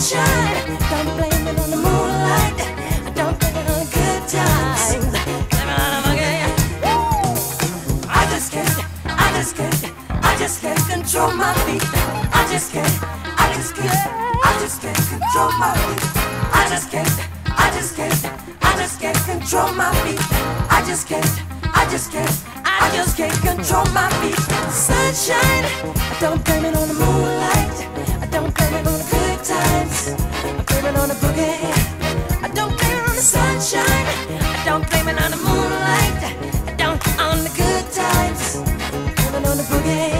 sunshine. Don't blame it on the moonlight. Don't blame it on the good times. Blame it on the boogie. I just can't, I just can't, I just can't control my feet. I just can't, I just can't, I just can't control my feet. I just can't, I just can't, I just can't control my feet. I just can't, I just can't, I just can't control my feet. Sunshine, I don't blame it on the moonlight. I don't blame it on the good times. I blame it on the boogie. I don't blame it on the sunshine. I don't blame it on the moonlight. I don't on the good times. I blame it on the boogie.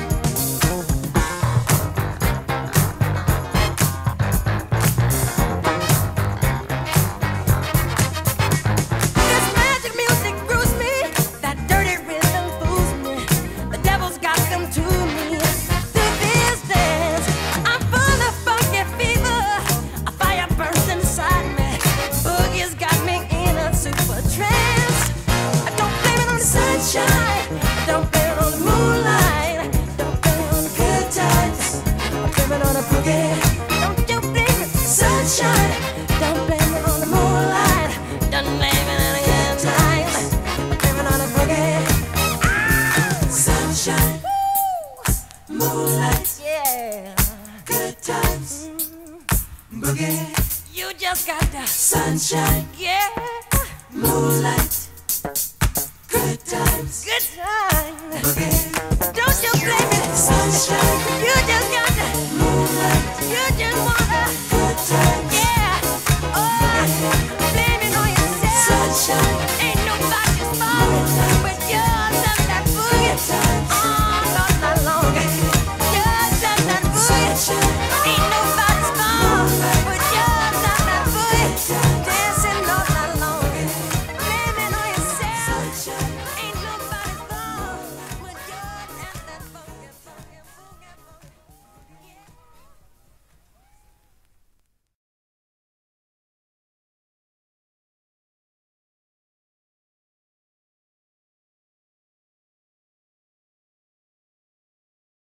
Don't blame it on the moonlight. Don't blame it on the good times. I blame it on the boogie. Don't you blame it, sunshine. Don't blame it on the moonlight. Don't blame it on the good times. I blame it on the boogie. Sunshine, moonlight, yeah, good times, boogie. You just got the sunshine, yeah, moonlight.